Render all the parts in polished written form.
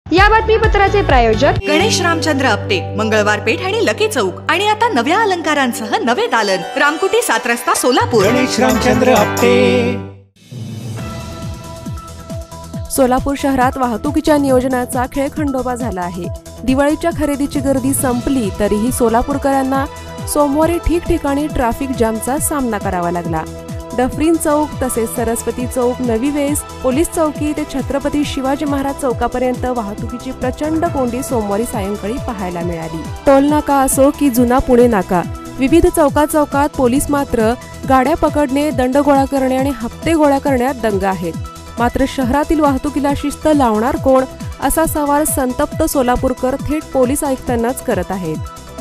या बातमीपत्राचे प्रायोजक गणेश रामचंद्र आपटे, मंगळवार पेठ आणि लकी चौक आणि आता नव्या अलंकारांसह नवे दालन, रामकुटी 7 रस्ता सोलापूर। गणेश रामचंद्र आपटे। सोलापूर शहरात वाहतुकीच्या नियोजनाचा खेळखंडोबा झाला आहे। दिवाळीच्या खरेदीची गर्दी संपली तरीही सोलापूरकरांना सोमवारी ठिकठिकाणी ट्रॅफिक जामचा सामना करावा लागला। डफरीन चौक तसेच सरस्वती चौक, नवी वेस, पोलीस चौकी ते छत्रपती शिवाजी महाराज चौकापर्यंत वाहतुकीची प्रचंड कोंडी सोमवारी सायंकाळी पाहायला मिळाली। टोल नाका असो की जुना पुणे नाका, विविध चौकात पोलीस मात्र गाड्या पकडणे, दंड गोळा करणे आणि हप्ते गोळा करण्यात दंग आहेत। मात्र शहरातील वाहतुकीला शिस्त लावणार कोण, असा सवाल संतप्त सोलापूरकर थेट पोलीस आयुक्तांनाच करत आहेत।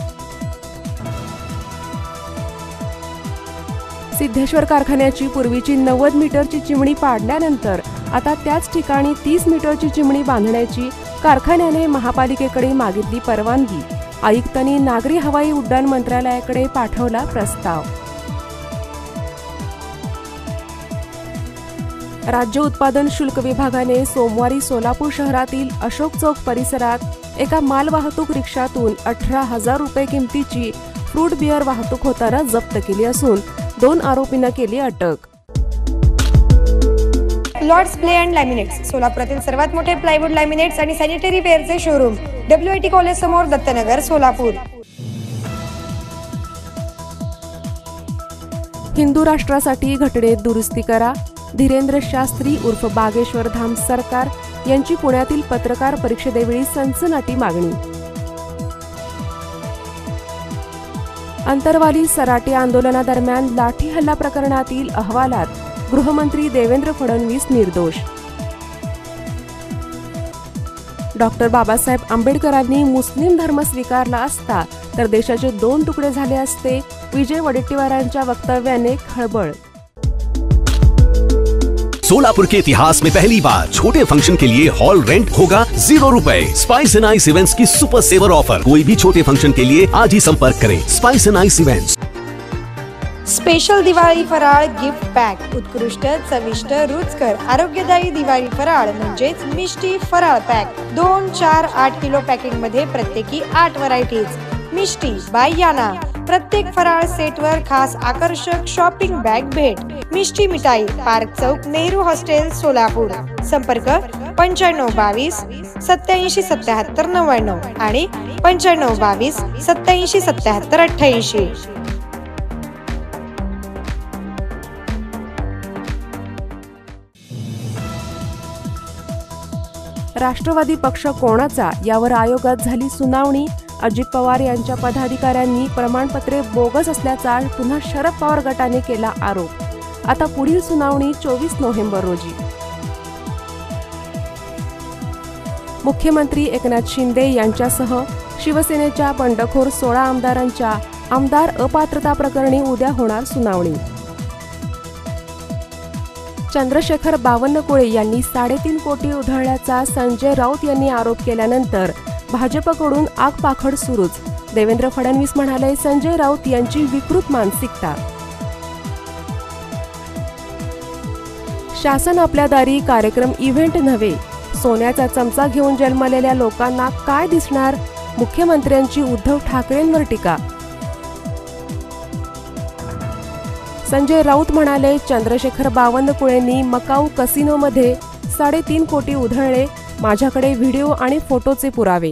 सिद्धेश्वर कारखान्याची पूर्वीची 90 मीटरची चिमणी पाडल्यानंतर आता त्याच ठिकाणी 30 मीटरची चिमणी बांधण्याची कारखान्याने महापालिकेकडे मागितली परवानगी। आयुक्तांनी नागरी हवाई उड्डाण मंत्रालयाकडे पाठवला प्रस्ताव। राज्य उत्पादन शुल्क विभागाने सोमवारी सोलापूर शहरातील अशोक चौक परिसरात एका मालवाहतूक रिक्षातून 18,000 रुपये किमतीची फ्रूट बियर वाहतूक होताना जप्त केली असून 2 आरोपींना केली अटक। लॉर्ड्स प्ले अँड लॅमिनेट्स, सोलापुरातील सर्वात मोठे प्लायवूड लॅमिनेट्स आणि सॅनिटरी वेअरचे शोरूम, WIT कॉलेज समोर, दत्तनगर, सोलापूर। हिंदू राष्ट्रासाठी घटनेत दुरुस्ती करा, धीरेंद्र शास्त्री उर्फ बागेश्वर धाम सरकार यांची पुण्यातील पत्रकार परिषदेवेळी सनसनाटी मागणी। अंतरवाली सराटी आंदोलनादरम्यान लाठी हल्ला प्रकरणातील अहवालात गृहमंत्री देवेंद्र फडणवीस निर्दोष। डॉक्टर बाबासाहेब आंबेडकरांनी मुस्लिम धर्म स्वीकारला असता तर देशाचे 2 तुकडे झाले असते, विजय वडेट्टीवारांच्या वक्तव्याने खळबळ। सोलापुर के इतिहास में पहली बार छोटे फंक्शन के लिए हॉल रेंट होगा 0 रुपए। स्पाइस एंड आइस इवेंट्स की सुपर सेवर ऑफर, कोई भी छोटे फंक्शन के लिए आज ही संपर्क करें। Spice and Ice events. Special Diwali फराळ गिफ्ट पॅक, उत्कृष्ट, चविष्ट, रुचकर, आरोग्यदायी दिवाळी फराळ म्हणजेच मिष्टी फराळ पॅक। 2, 4, 8 किलो पॅकिंग मध्ये प्रत्येकी 8 व्हरायटीज। मिष्टी बाय याना, प्रत्येक फराळ सेटवर खास आकर्षक शॉपिंग बॅग भेट। Mishti Mithai, Park Chowk, Nehru hostel, Solapur. संपर्क 9522 87 77 99 आणि 9522 87 77 88। राष्ट्रवादी पक्ष कोणाचा यावर आयोगात झाली सुनावणी। अजित पवार यांच्या पदाधिकाऱ्यांनी प्रमाणपत्रे बोगस असल्याचा पुन्हा शरद पवार गटाने केला आरोप। आता पुढील सुनावणी 24 नोव्हेंबर रोजी। मुख्यमंत्री एकनाथ शिंदे यांच्यासह शिवसेनेच्या बंडखोर 16 आमदारांच्या आमदार अपात्रता प्रकरणी उद्या होणार सुनावणी। चंद्रशेखर बावनकुळे यांनी 3.5 कोटी उधळल्याचा संजय राऊत यांनी आरोप केल्यानंतर भाजपकडून आगपाखड सुरूच। देवेंद्र फडणवीस म्हणाले, संजय राऊत यांची विकृत मानसिकता। शासन आपल्या दारी कार्यक्रम इव्हेंट नव्हे, सोन्याचा चमचा घेऊन जन्मलेल्या लोकांना काय दिसणार, मुख्यमंत्र्यांची उद्धव ठाकरेंवर टीका। संजय राऊत म्हणाले, चंद्रशेखर बावनकुळेंनी मकाऊ कसिनोमध्ये 3.5 कोटी उधळले, माझ्याकडे व्हिडिओ आणि फोटोचे पुरावे।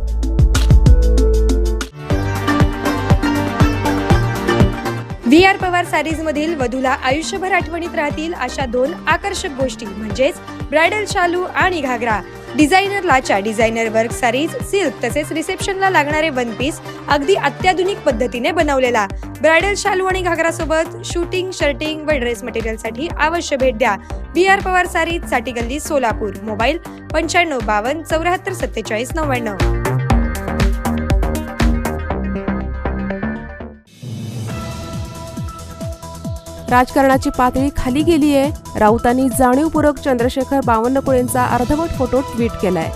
VR पवार सारीज मधील वधूला आयुष्यभर आठवणीत राहतील अशा 2 आकर्षक गोष्टी म्हणजेच ब्रायडल शालू आणि घागरा। डिझायनर लाचा, डिझायनर वर्क सारीज, सिल्क तसेच रिसेप्शनला लागणारे 1 पीस अगदी अत्याधुनिक पद्धतीने बनवलेला। ब्रायडल शालू आणि घागरा सोबत शूटिंग, शर्टिंग व ड्रेस मटेरियल साठी अवश्य भेट द्या। VR पवार सारीज, साठी गल्ली, सोलापूर। मोबाईल 9552 74 47 99। राजकारणाची पातळी खाली गेली आहे, राऊतांनी जाणीवपूर्वक चंद्रशेखर बावनकुळेंचा अर्धवट फोटो ट्विट केलाय।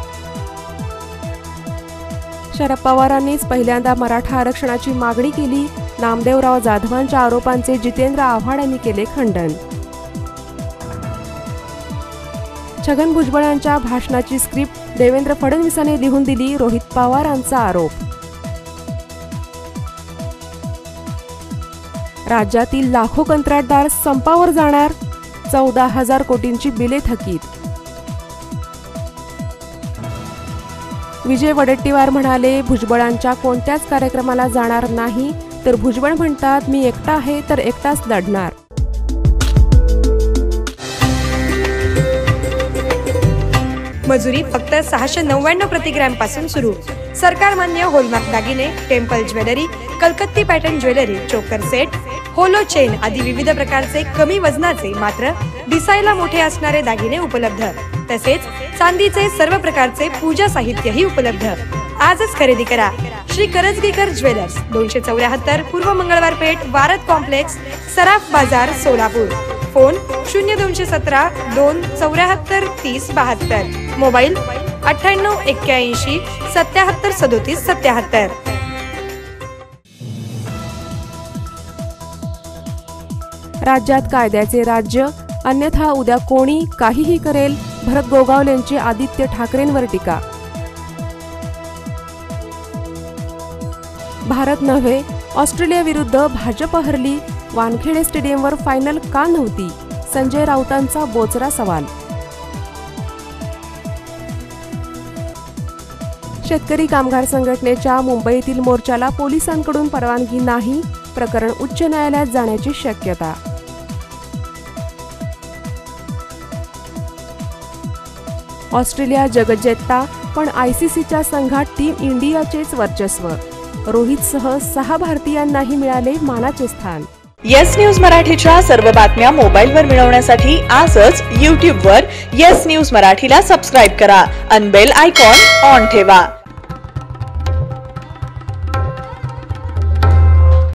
शरद पवारांनीच पहिल्यांदा मराठा आरक्षणाची मागणी केली, नामदेवराव जाधवांच्या आरोपांचे जितेंद्र आव्हाड यांनी केले खंडन। छगन भुजबळांच्या भाषणाची स्क्रिप्ट देवेंद्र फडणवीसांनी लिहून दिली रोहित पवारांचा आरोप. राज्यातील लाखो कंत्राटदार संपावर जाणार, 14,000 कोटींची बिले थकीत. विजय वडेट्टीवार म्हणाले, भुजबळांच्या कोणत्याच कार्यक्रमाला जाणार नाही, तर भुजबळ म्हणतात मी एकटा आहे तर एकटाच लढणार. मजुरी फक्त 699 प्रतिग्रॅम पासून सुरू. सरकार मान्य होलमार्क दागिने, टेम्पल ज्वेलरी, कलकत्ती pattern jewellery, choker set, hollow chain आदी विविध प्रकारचे कमी वजनाचे मात्र दिसायला मोठे असणारे दागिने उपलब्ध. तसेच चांदीचे सर्व प्रकारचे पूजा साहित्यही उपलब्ध. आजच खरेदी करा. श्री करजगीकर ज्वेलर्स, 274 पूर्व मंगळवार पेठ, वारद कॉम्प्लेक्स, सराफ बाजार, सोलापूर. फोन 0217 274 30 72. मोबाईल 98 81 77 37 77. राज्यात कायद्याचे राज्य, अन्यथा उद्या कोणी काहीही करेल, भरत गोगावलेंची आदित्य ठाकरेंवर टीका. भारत नव्हे, ऑस्ट्रेलिया विरुद्ध भाजप हरली, वानखेडे स्टेडियमवर फायनल का नव्हती, संजय राऊतांचा बोचरा सवाल. शेतकरी कामगार संघटनेच्या मुंबईतील मोर्चाला पोलिसांकडून परवानगी नाही, प्रकरण उच्च न्यायालयात जाण्याची शक्यता. ऑस्ट्रेलिया जगज्जेता, पण ICCच्या संघात टीम इंडियाचेच वर्चस्व. रोहितसह 6 भारतीयांनाही मिळाले मानाचे स्थान. येस न्यूज मराठीच्या सर्व बातम्या मोबाईलवर मिळवण्यासाठी आजच YouTube वर येस न्यूज मराठीला सबस्क्राईब करा. अन बेल आयकॉन ऑन ठेवा.